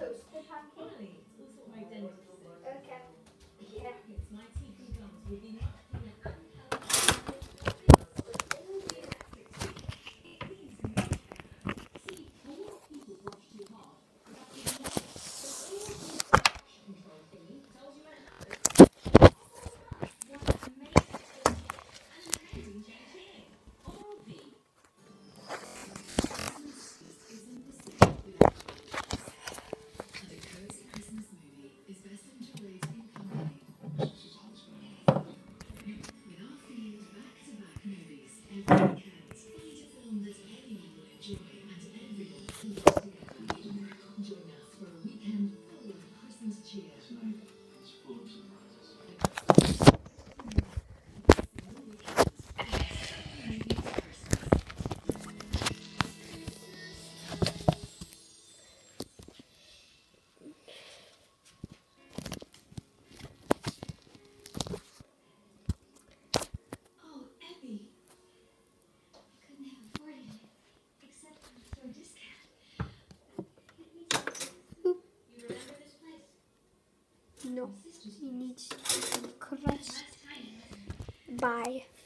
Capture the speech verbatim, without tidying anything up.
toast the pancake? Right, all sort of my dentist said. Okay. Yeah. It's my teeth and gums will be much cleaner and see, a lot of people brush too hard without even knowing. So all this brush control thingy tells you when it happens. What amazing and amazing change here. Oral-B. Oh, Abby. I couldn't have afforded it, except for a store discount. Get me some. You remember this place? No, My sister's he place. needs to be crushed Last time. by